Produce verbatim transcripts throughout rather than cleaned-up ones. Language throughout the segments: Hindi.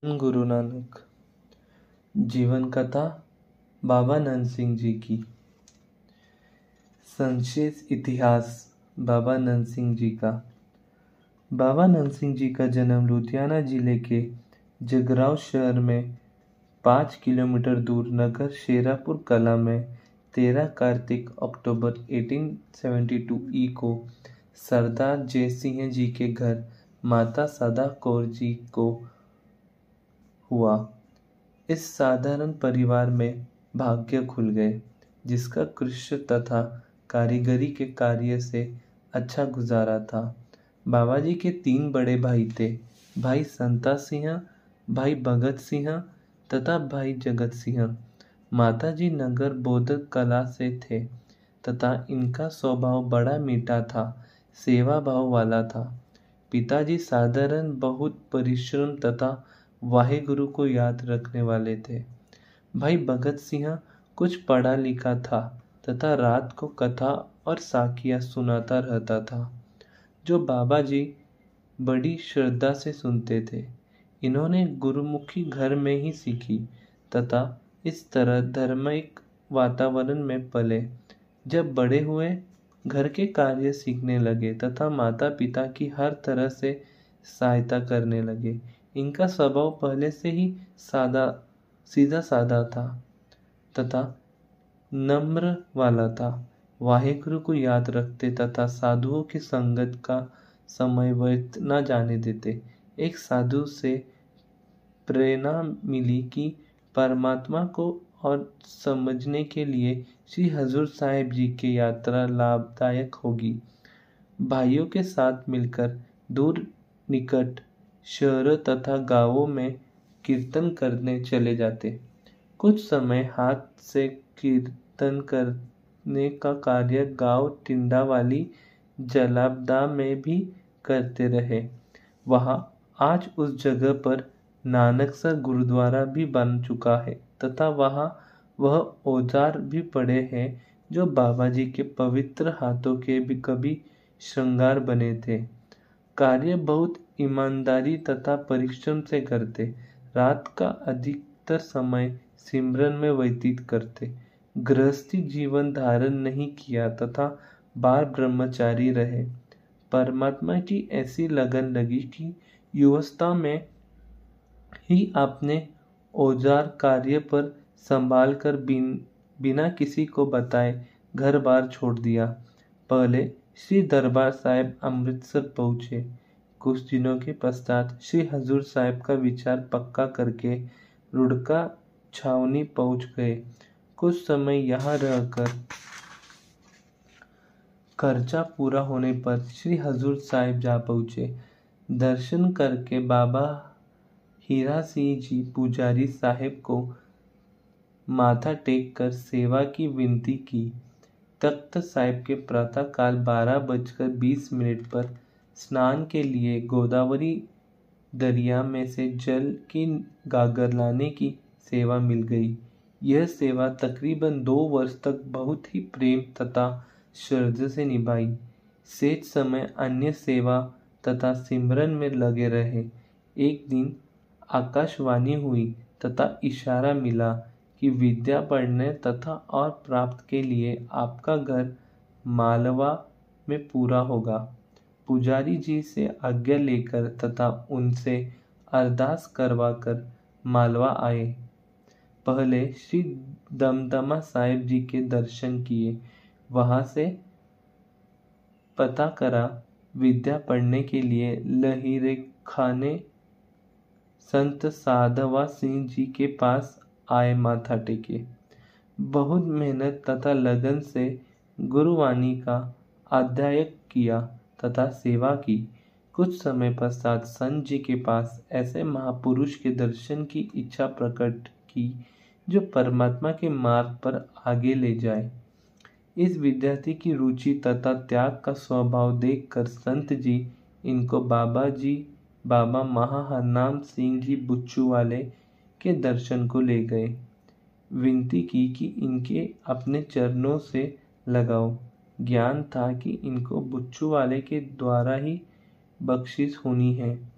गुरु नानक। जीवन कथा बाबा नंद सिंह जी की। संक्षेप इतिहास बाबा नंद सिंह जी का। बाबा नंद सिंह जी का जन्म लुधियाना जिले के जगराव शहर में पाँच किलोमीटर दूर नगर शेरापुर कला में तेरह कार्तिक अक्टूबर अठारह सौ बहत्तर ई को सरदार जय सिंह जी के घर माता सदा कौर जी को हुआ। इस साधारण परिवार में भाग्य खुल गए, जिसका कृषि तथा कारीगरी के कार्य से अच्छा गुजारा था। बाबा जी के तीन बड़े भाई थे, भाई संता सिंह, भाई भगत सिंह तथा भाई जगत सिंह। माता जी नगर बौद्ध कला से थे तथा इनका स्वभाव बड़ा मीठा था, सेवा भाव वाला था। पिताजी साधारण, बहुत परिश्रम तथा वाहेगुरु को याद रखने वाले थे। भाई भगत सिंह कुछ पढ़ा लिखा था तथा रात को कथा और साखियाँ सुनाता रहता था, जो बाबा जी बड़ी श्रद्धा से सुनते थे। इन्होंने गुरुमुखी घर में ही सीखी तथा इस तरह धार्मिक वातावरण में पले। जब बड़े हुए, घर के कार्य सीखने लगे तथा माता पिता की हर तरह से सहायता करने लगे। इनका स्वभाव पहले से ही सादा सीधा साधा था तथा नम्र वाला था। वाहेगुरु को याद रखते तथा साधुओं की संगत का समय व्यर्थ न जाने देते। एक साधु से प्रेरणा मिली कि परमात्मा को और समझने के लिए श्री हजूर साहिब जी की यात्रा लाभदायक होगी। भाइयों के साथ मिलकर दूर निकट शहरों तथा गांवों में कीर्तन करने चले जाते। कुछ समय हाथ से कीर्तन करने का कार्य गांव टिंडावाली जलाबदा में भी करते रहे। वहां आज उस जगह पर नानकसर गुरुद्वारा भी बन चुका है तथा वहां वह औजार भी पड़े हैं जो बाबा जी के पवित्र हाथों के भी कभी श्रृंगार बने थे। कार्य बहुत ईमानदारी तथा परिश्रम से करते। रात का अधिकतर समय सिमरन में व्यतीत करते। गृहस्थी जीवन धारण नहीं किया तथा बाल ब्रह्मचारी रहे। परमात्मा की ऐसी लगन लगी कि युवावस्था में ही आपने औजार कार्य पर संभाल कर बिन, बिना किसी को बताए घर बार छोड़ दिया। पहले श्री दरबार साहिब अमृतसर पहुँचे। कुछ दिनों के पश्चात श्री हजूर साहिब का विचार पक्का करके रुड़का छावनी पहुँच गए। कुछ समय यहाँ रहकर खर्चा पूरा होने पर श्री हजूर साहिब जा पहुँचे। दर्शन करके बाबा हीरा सिंह जी पुजारी साहिब को माथा टेक कर सेवा की विनती की। तख्त साहिब के प्रातः काल बारह बजकर बीस मिनट पर स्नान के लिए गोदावरी दरिया में से जल की गागर लाने की सेवा मिल गई। यह सेवा तकरीबन दो वर्ष तक बहुत ही प्रेम तथा श्रद्धा से निभाई। शेष समय अन्य सेवा तथा सिमरन में लगे रहे। एक दिन आकाशवाणी हुई तथा इशारा मिला कि विद्या पढ़ने तथा और प्राप्त के लिए आपका घर मालवा में पूरा होगा। पुजारी जी से आज्ञा लेकर तथा उनसे अरदास करवाकर मालवा आए। पहले श्री दमदमा साहिब जी के दर्शन किए। वहां से पता करा विद्या पढ़ने के लिए लहीरे खाने संत साधवा सिंह जी के पास आए। माथा टेके बहुत मेहनत तथा लगन से गुरुवाणी का अध्ययन किया तथा सेवा की। कुछ समय पश्चात संत जी के पास ऐसे महापुरुष के दर्शन की इच्छा प्रकट की जो परमात्मा के मार्ग पर आगे ले जाए। इस विद्यार्थी की रुचि तथा त्याग का स्वभाव देखकर संत जी इनको बाबा जी बाबा महाहरनाम सिंह जी बुच्चू वाले के दर्शन को ले गए। विनती की कि इनके अपने चरणों से लगाओ। ज्ञान था कि इनको बुच्चू वाले के द्वारा ही बख्शिश होनी है।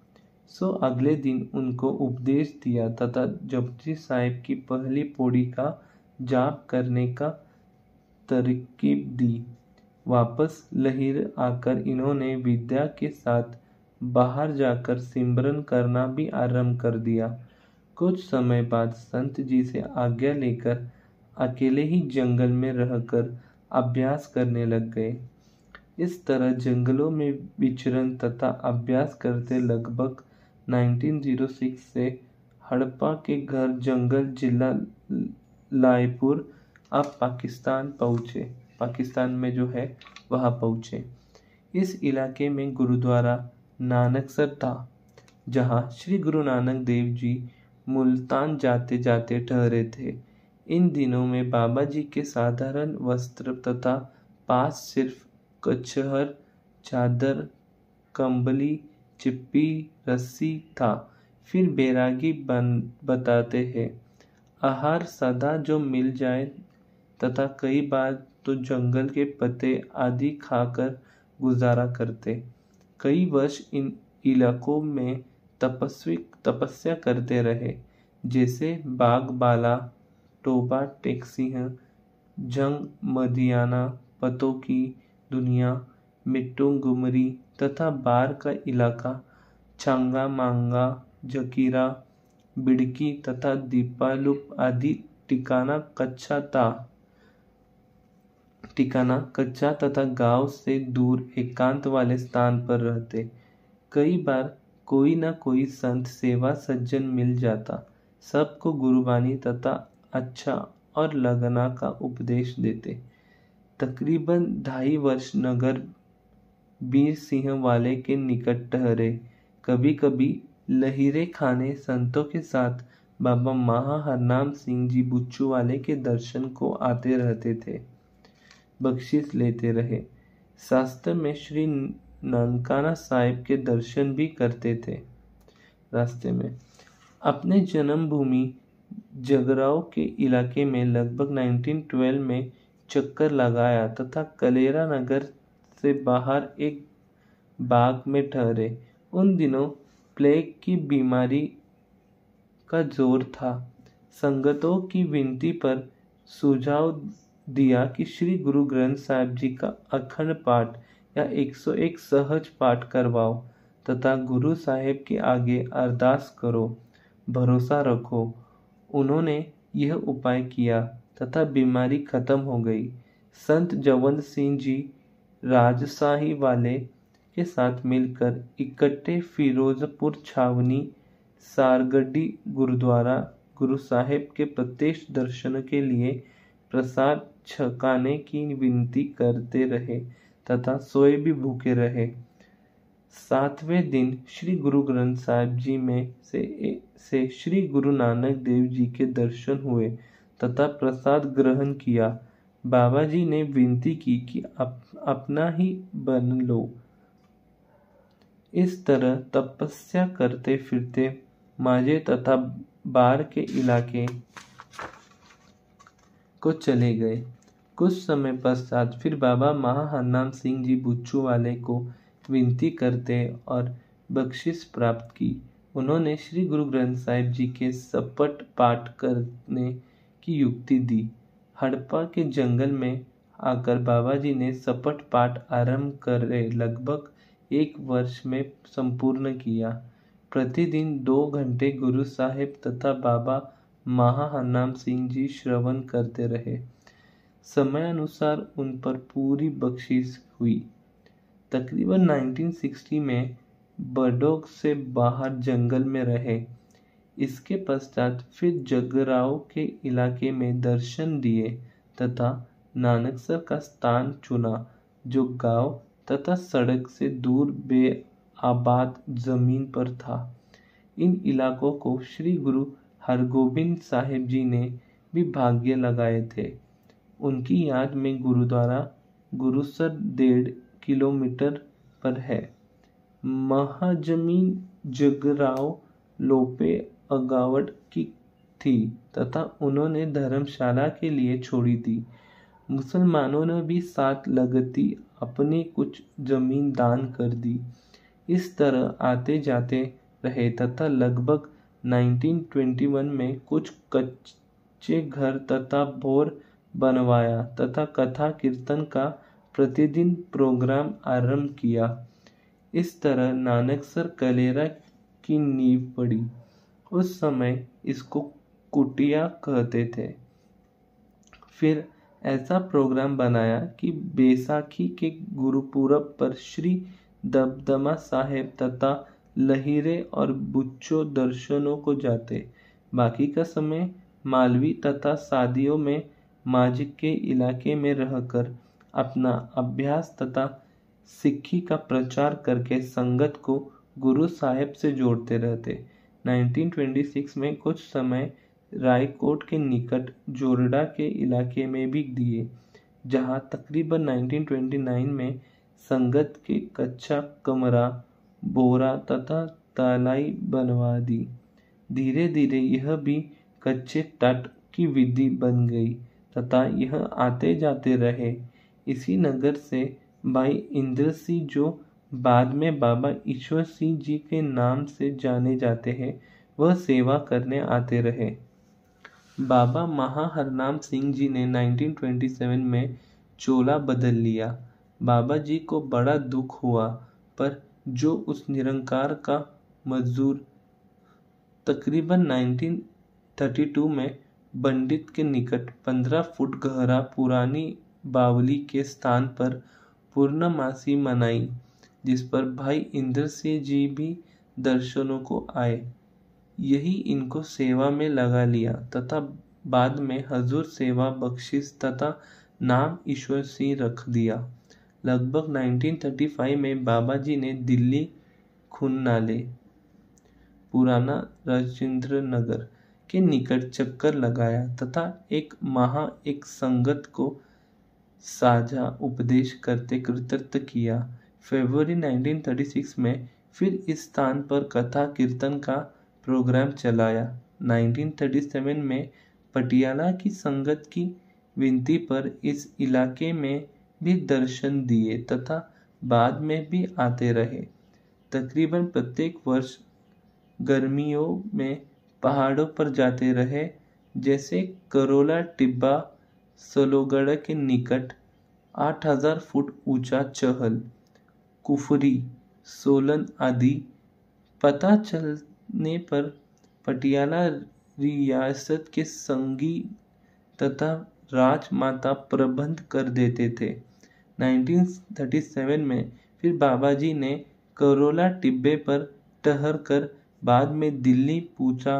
सो अगले दिन उनको उपदेश दिया तथा जपजी साहिब की पहली पौड़ी का जाप करने का तरकीब दी। वापस लहिर आकर इन्होंने विद्या के साथ बाहर जाकर सिमरन करना भी आरंभ कर दिया। कुछ समय बाद संत जी से आज्ञा लेकर अकेले ही जंगल में रहकर अभ्यास करने लग गए। इस तरह जंगलों में विचरण तथा अभ्यास करते लगभग उन्नीस सौ छह से हड़प्पा के घर जंगल जिला लायपुर अब पाकिस्तान पहुँचे पाकिस्तान में जो है वहाँ पहुँचे। इस इलाके में गुरुद्वारा नानकसर था, जहाँ श्री गुरु नानक देव जी मुल्तान जाते जाते ठहरे थे। इन दिनों में बाबा जी के साधारण वस्त्र तथा पास सिर्फ कछहर, चादर, कंबली, चिप्पी, रस्सी था। फिर बैरागी बन बताते हैं आहार सदा जो मिल जाए तथा कई बार तो जंगल के पत्ते आदि खाकर गुजारा करते। कई वर्ष इन इलाकों में तपस्वी तपस्या करते रहे, जैसे बागबाला, टोबा टेकसिंह, जंग मदियाना, पतों की दुनिया, मिट्टूंगुमरी तथा बार का इलाका, चांगा मांगा, जकीरा, बिड़की तथा दीपालुप आदि ठिकाना कच्चा था ठिकाना कच्चा तथा गांव से दूर एकांत वाले स्थान पर रहते। कई बार कोई न कोई संत सेवा सज्जन मिल जाता। सबको गुरुबानी तथा अच्छा और लगना का उपदेश देते। तकरीबन ढाई वर्ष नगर बीर सिंह वाले के निकट ठहरे। कभी कभी लहीरे खाने संतों के साथ बाबा महा हरनाम सिंह जी बुच्चू वाले के दर्शन को आते रहते थे, बख्शिश लेते रहे। शास्त्र में श्री ननकाना साहिब के दर्शन भी करते थे। रास्ते में अपने जन्मभूमि जगराव के इलाके में लगभग उन्नीस सौ बारह में चक्कर लगाया तथा कलेरा नगर से बाहर एक बाग में ठहरे। उन दिनों प्लेग की बीमारी का जोर था। संगतों की विनती पर सुझाव दिया कि श्री गुरु ग्रंथ साहिब जी का अखंड पाठ या एक सौ एक सहज पाठ करवाओ तथा गुरु साहिब के आगे अरदास करो, भरोसा रखो। उन्होंने यह उपाय किया तथा बीमारी खत्म हो गई। संत जवंत सिंह जी राजशाही वाले के साथ मिलकर इकट्ठे फिरोजपुर छावनी सारगढ़ी गुरुद्वारा गुरु साहिब के प्रत्यक्ष दर्शन के लिए प्रसाद छकाने की विनती करते रहे तथा सोए भी भूखे रहे। सातवें दिन श्री गुरु ग्रंथ साहिब जी में से, से श्री गुरु नानक देव जी के दर्शन हुए तथा प्रसाद ग्रहण किया। बाबा जी ने विनती की कि अप, अपना ही बन लो। इस तरह तपस्या करते फिरते माजे तथा बार के इलाके को चले गए। कुछ समय पश्चात फिर बाबा महा हरनाम सिंह जी बुच्चू वाले को विनती करते और बख्शिश प्राप्त की। उन्होंने श्री गुरु ग्रंथ साहिब जी के सपट पाठ करने की युक्ति दी। हड़प्पा के जंगल में आकर बाबा जी ने सपट पाठ आरंभ करे लगभग एक वर्ष में संपूर्ण किया। प्रतिदिन दो घंटे गुरु साहिब तथा बाबा महा हरनाम सिंह जी श्रवण करते रहे। समयानुसार उन पर पूरी बख्शिश हुई। तकरीबन उन्नीस सौ साठ में बडोग से बाहर जंगल में रहे। इसके पश्चात फिर जगराव के इलाके में दर्शन दिए तथा नानकसर का स्थान चुना, जो गांव तथा सड़क से दूर बेआबाद जमीन पर था। इन इलाकों को श्री गुरु हरगोबिंद साहिब जी ने भी भाग्य लगाए थे। उनकी याद में गुरुद्वारा गुरुसर डेढ़ किलोमीटर पर है। महाजमीन जगराव लोपे अगावट की थी तथा उन्होंने धर्मशाला के लिए छोड़ी थी। मुसलमानों ने भी साथ लगती अपनी कुछ जमीन दान कर दी। इस तरह आते जाते रहे तथा लगभग उन्नीस सौ इक्कीस में कुछ कच्चे घर तथा भोर बनवाया तथा कथा कीर्तन का प्रतिदिन प्रोग्राम आरंभ किया। इस तरह नानकसर कलेरा की नींव पड़ी। उस समय इसको कुटिया कहते थे। फिर ऐसा प्रोग्राम बनाया कि बैसाखी के गुरुपूरब पर श्री दमदमा साहेब तथा लहिरे और बुच्चो दर्शनों को जाते। बाकी का समय मालवी तथा शादियों में माजिक के इलाके में रहकर अपना अभ्यास तथा सिक्खी का प्रचार करके संगत को गुरु साहेब से जोड़ते रहते। उन्नीस सौ छब्बीस में कुछ समय रायकोट के निकट जोरडा के इलाके में भी दिए, जहां तकरीबन उन्नीस सौ उनतीस में संगत के कच्चा कमरा, बोरा तथा तालाई बनवा दी। धीरे धीरे यह भी कच्चे तट की विधि बन गई तथा यह आते जाते रहे। इसी नगर से भाई इंद्र सिंह, जो बाद में बाबा ईश्वर सिंह जी के नाम से जाने जाते हैं, वह सेवा करने आते रहे। बाबा महाहरनाम सिंह जी ने उन्नीस सौ सत्ताईस में चोला बदल लिया। बाबा जी को बड़ा दुख हुआ, पर जो उस निरंकार का मजदूर तकरीबन उन्नीस सौ बत्तीस में पंडित के निकट पंद्रह फुट गहरा पुरानी बावली के स्थान पर पूर्णमासी मनाई, जिस पर भाई इंद्र सिंह जी भी दर्शनों को आए। यही इनको सेवा में लगा लिया तथा बाद में हजूर सेवा बख्शिश तथा नाम ईश्वर सिंह रख दिया। लगभग उन्नीस सौ पैंतीस में बाबा जी ने दिल्ली खुन्नाले, पुराना राजेंद्र नगर के निकट चक्कर लगाया तथा एक माह एक संगत को साझा उपदेश करते कृतर्थ किया। फरवरी उन्नीस सौ छत्तीस में फिर इस स्थान पर कथा कीर्तन का प्रोग्राम चलाया। उन्नीस सौ सैंतीस में पटियाला की संगत की विनती पर इस इलाके में भी दर्शन दिए तथा बाद में भी आते रहे। तकरीबन प्रत्येक वर्ष गर्मियों में पहाड़ों पर जाते रहे, जैसे करोला टिब्बा सलोगढ़ के निकट आठ हज़ार फुट ऊंचा चहल, कुफरी, सोलन आदि। पता चलने पर पटियाला रियासत के संगी तथा राजमाता प्रबंध कर देते थे। उन्नीस सौ सैंतीस में फिर बाबा जी ने करोला टिब्बे पर ठहर कर बाद में दिल्ली पूछा,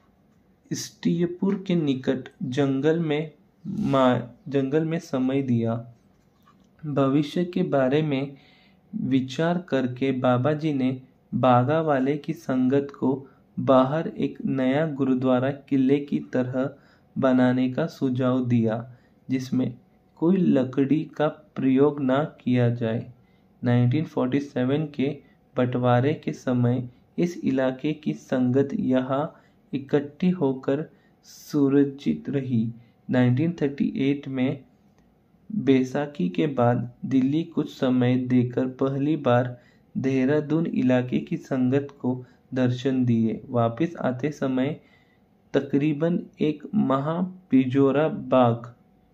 स्टीयपुर के निकट जंगल में जंगल में समय दिया। भविष्य के बारे में विचार करके बाबा जी ने बागा वाले की संगत को बाहर एक नया गुरुद्वारा किले की तरह बनाने का सुझाव दिया, जिसमें कोई लकड़ी का प्रयोग न किया जाए। उन्नीस सौ सैंतालीस के बंटवारे के समय इस इलाके की संगत यहाँ इकट्ठी होकर सुरक्षित रही। उन्नीस सौ अड़तीस में बैसाखी के बाद दिल्ली कुछ समय देकर पहली बार देहरादून इलाके की संगत को दर्शन दिए। वापस आते समय तकरीबन एक माह पिजोरा बाग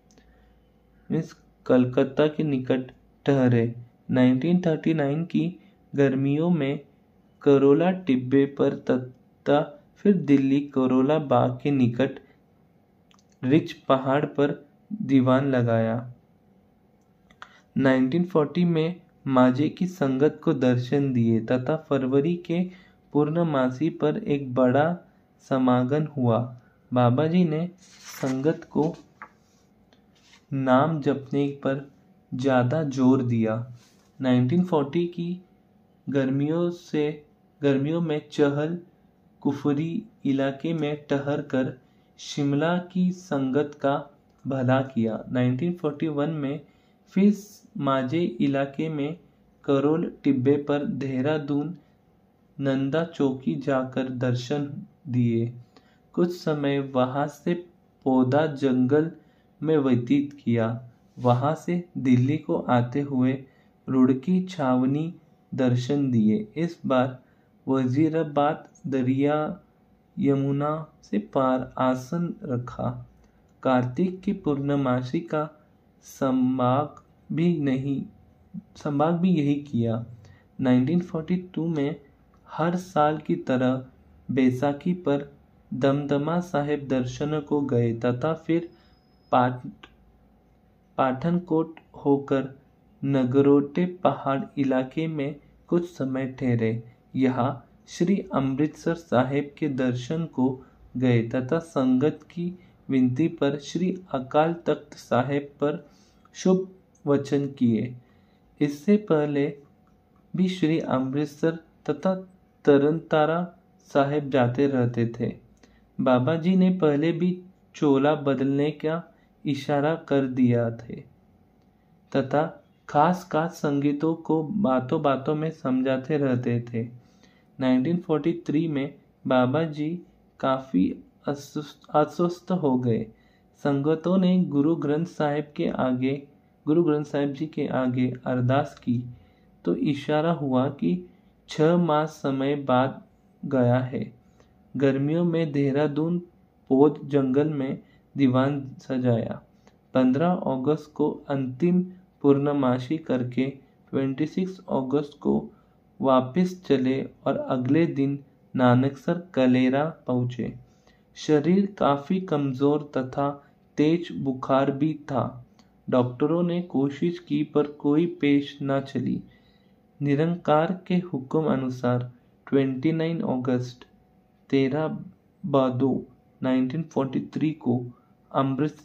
मीन्स कलकत्ता के निकट ठहरे। उन्नीस सौ उनतालीस की गर्मियों में करोला टिब्बे पर तथा फिर दिल्ली करोला बाग के निकट रिच पहाड़ पर दीवान लगाया। उन्नीस सौ चालीस में माजे की संगत को दर्शन दिए तथा फरवरी के पूर्णमासी पर एक बड़ा समागम हुआ। बाबा जी ने संगत को नाम जपने पर ज़्यादा जोर दिया। उन्नीस सौ चालीस की गर्मियों से गर्मियों में चहल कुफरी इलाके में ठहर कर शिमला की संगत का भला किया। उन्नीस सौ इकतालीस में फिर माजे इलाके में करोल टिब्बे पर देहरादून नंदा चौकी जाकर दर्शन दिए। कुछ समय वहां से पौधा जंगल में व्यतीत किया। वहां से दिल्ली को आते हुए रुड़की छावनी दर्शन दिए। इस बार वजीराबाद दरिया यमुना से पार आसन रखा। कार्तिक की पूर्णमासी का संभाग भी नहीं संभाग भी यही किया। उन्नीस सौ बयालीस में हर साल की तरह बैसाखी पर दमदमा साहिब दर्शन को गए तथा फिर पाट पाठनकोट होकर नगरोटे पहाड़ इलाके में कुछ समय ठहरे। यहाँ श्री अमृतसर साहिब के दर्शन को गए तथा संगत की विनती पर श्री अकाल तख्त साहिब पर शुभ वचन किए। इससे पहले भी श्री अमृतसर तथा तरनतारा साहिब जाते रहते थे। बाबा जी ने पहले भी चोला बदलने का इशारा कर दिया थे तथा खास खास संगीतों को बातों बातों में समझाते रहते थे। उन्नीस सौ तैंतालीस में बाबा जी काफी अस्वस्थ हो गए। संगतों ने गुरु ग्रंथ साहिब के आगे गुरु ग्रंथ साहिब जी के आगे अरदास की तो इशारा हुआ कि छह मास समय बाद गया है। गर्मियों में देहरादून पौध जंगल में दीवान सजाया। पंद्रह अगस्त को अंतिम पूर्णमासी करके छब्बीस अगस्त को वापस चले और अगले दिन नानकसर कलेरा पहुंचे। शरीर काफी कमजोर तथा तेज बुखार भी था। डॉक्टरों ने कोशिश की पर कोई पेश न चली। निरंकार के हुक्म अनुसार उनतीस अगस्त तेरह भादो उन्नीस सौ तैंतालीस को अमृत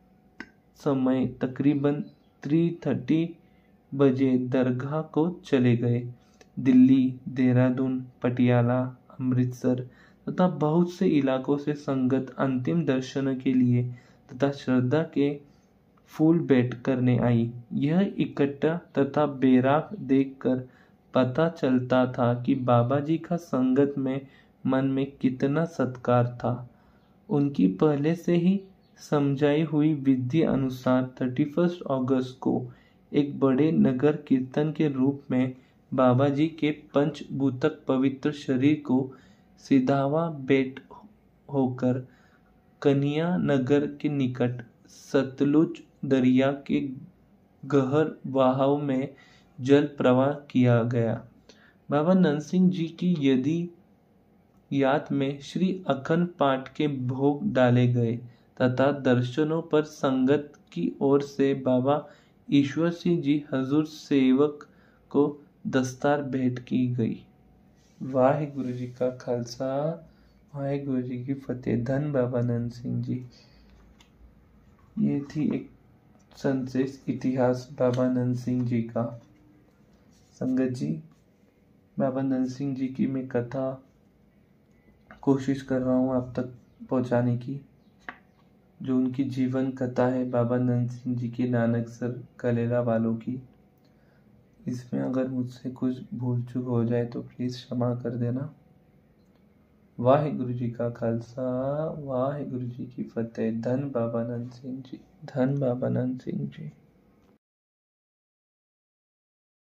समय तकरीबन तीन तीस बजे दरगाह को चले गए। दिल्ली, देहरादून, पटियाला, अमृतसर तथा बहुत से इलाकों से संगत अंतिम दर्शन के लिए तथा श्रद्धा के फूल भेंट करने आई। यह इकट्ठा तथा बैराग देखकर पता चलता था कि बाबा जी का संगत में मन में कितना सत्कार था। उनकी पहले से ही समझाई हुई विधि अनुसार इकतीस अगस्त को एक बड़े नगर कीर्तन के रूप में बाबा जी के पंचभूतक पवित्र शरीर को सिधावा भेंट होकर कन्या नगर के निकट सतलुज दरिया के गहर बहाव में जल प्रवाह किया गया। बाबा नरसिंह जी की यदि याद में श्री अखंड पाठ के भोग डाले गए तथा दर्शनों पर संगत की ओर से बाबा ईश्वर सिंह जी हजूर सेवक को दस्तार भेंट की गई। वाहिगुरु जी का खालसा, वाहिगुरु जी की फतेह। धन बाबा नंद सिंह जी। ये थी एक संक्षिप्त इतिहास बाबा नंद सिंह जी का। संगत जी, बाबा नंद सिंह जी की मैं कथा कोशिश कर रहा हूँ आप तक पहुँचाने की। जो उनकी जीवन कथा है बाबा नंद सिंह जी की नानकसर कलेला वालों की। इसमें अगर मुझसे कुछ भूल चूक हो जाए तो प्लीज़ क्षमा कर देना। वाहिगुरु जी का खालसा, वाहिगुरु जी की फतेह। धन बाबा नंद सिंह जी, धन बाबा नंद सिंह जी।